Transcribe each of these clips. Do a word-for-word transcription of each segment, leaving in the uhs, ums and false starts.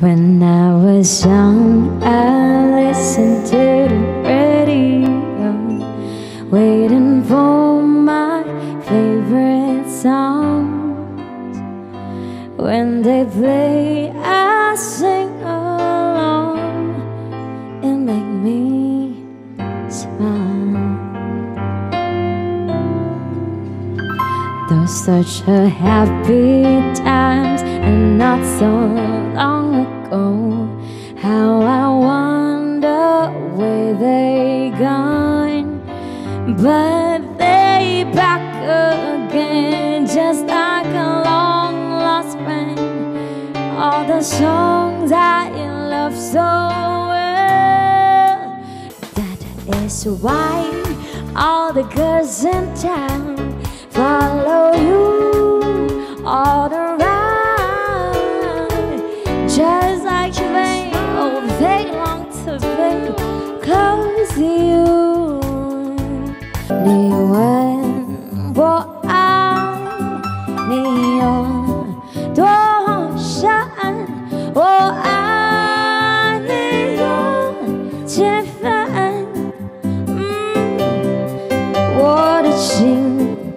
When I was young, I listened to the radio, waiting for my favorite songs. When they play, I sing along. It make me smile. Those such a happy times, and not so long ago. How I wonder where they gone, but they back again, just like a long lost friend. All the songs I love so well. That is why all the girls in town follow you all around, just like me. Oh, they long to be close to you. 你问我爱你有多深，我爱你有几分。嗯，我的心。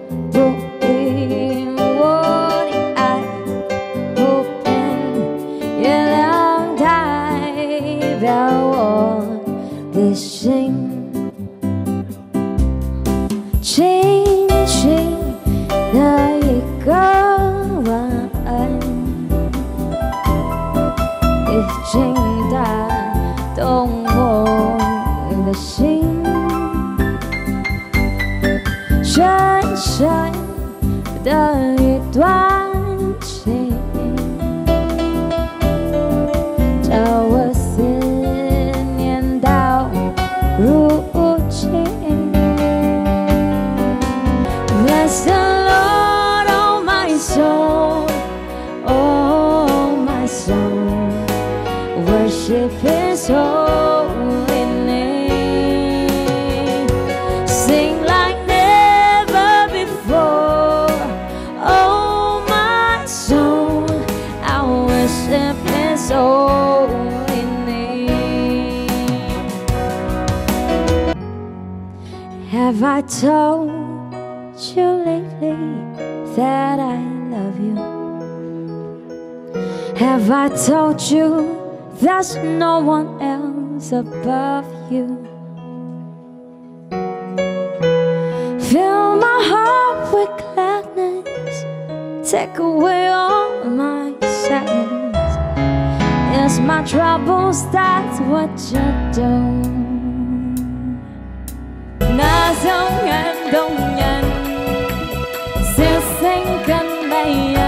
轻轻的一个晚安，已经打动我的心，深深的一段情，叫我思念到如今。 Bless the Lord, oh my soul, oh my soul, worship His holy name. Sing like never before, oh my soul, I worship His holy name. Have I told you lately that I love you? Have I told you there's no one else above you? Fill my heart with gladness, take away all my sadness. It's my troubles, that's what you do. 那种感动人。 星星跟美人。